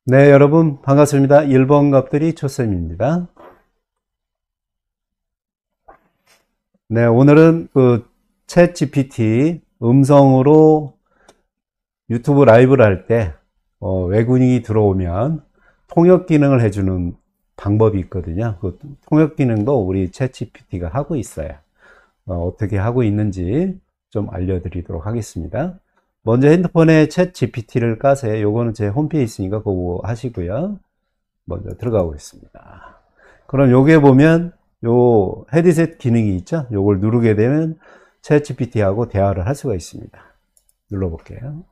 네, 여러분 반갑습니다. 1번 값들이 초쌤입니다. 네, 오늘은 챗 GPT 음성으로 유튜브 라이브를 할 때 외국인이 들어오면 통역 기능을 해주는 방법이 있거든요. 그 통역 기능도 우리 챗 GPT가 하고 있어요. 어떻게 하고 있는지 좀 알려드리도록 하겠습니다. 먼저 핸드폰에 챗 GPT를 까세요. 요거는 제 홈페이지에 있으니까 그거 하시고요. 먼저 들어가 보겠습니다. 그럼 여기에 보면 요 헤드셋 기능이 있죠. 요걸 누르게 되면 챗 GPT하고 대화를 할 수가 있습니다. 눌러볼게요.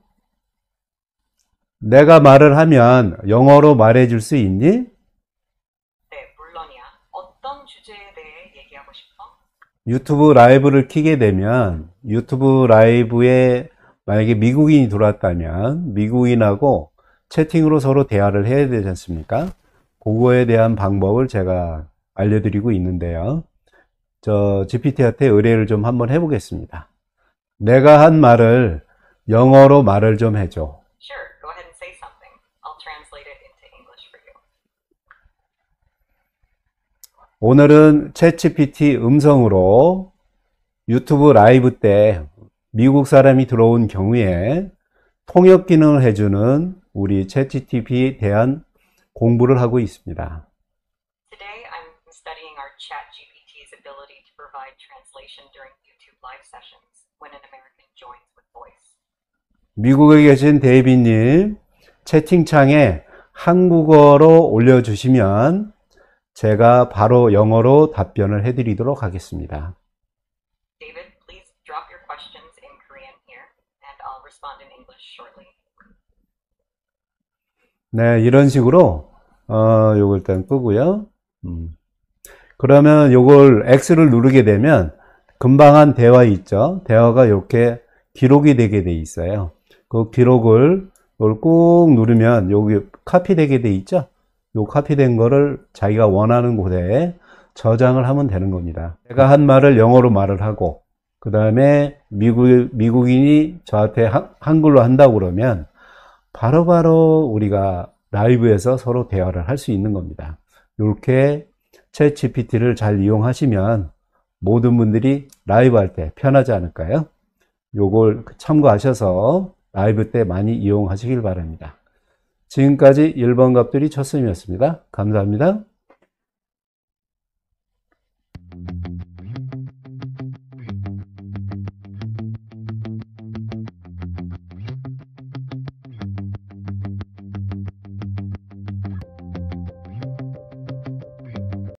내가 말을 하면 영어로 말해 줄 수 있니? 네, 물론이야. 어떤 주제에 대해 얘기하고 싶어? 유튜브 라이브를 켜게 되면 유튜브 라이브에 만약에 미국인이 들어왔다면 미국인하고 채팅으로 서로 대화를 해야 되지 않습니까? 그거에 대한 방법을 제가 알려드리고 있는데요. 저 GPT한테 의뢰를 좀 한번 해보겠습니다. 내가 한 말을 영어로 말을 좀 해줘. Sure, go ahead and say something. I'll translate it into English for you. 오늘은 챗GPT 음성으로 유튜브 라이브 때 미국 사람이 들어온 경우에 통역 기능을 해주는 우리 챗GPT에 대한 공부를 하고 있습니다. Today, I'm studying our ChatGPT's ability to provide translation during YouTube live sessions when an American joins with voice. 미국에 계신 데이비님, 채팅창에 한국어로 올려주시면 제가 바로 영어로 답변을 해드리도록 하겠습니다. David, please drop your questions in Korean here, and I'll respond in English shortly. 네, 이런 식으로 요걸 일단 끄고요. 그러면 요걸 X를 누르게 되면 금방 한 대화 있죠. 대화가 이렇게 기록이 되게 돼 있어요. 그 기록을 꾹 누르면 여기 카피되게 돼 있죠. 요 카피된 거를 자기가 원하는 곳에 저장을 하면 되는 겁니다. 제가 한 말을 영어로 말을 하고 그 다음에 미국인이 저한테 한글로 한다고 그러면 바로바로 우리가 라이브에서 서로 대화를 할 수 있는 겁니다. 이렇게 챗 GPT를 잘 이용하시면 모든 분들이 라이브 할 때 편하지 않을까요? 요걸 참고하셔서 라이브 때 많이 이용하시길 바랍니다. 지금까지 1번 값들이 첫쌤이었습니다. 감사합니다.